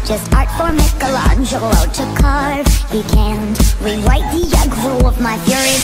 just art for Michelangelo to carve. He can't rewrite the aggro of my fury.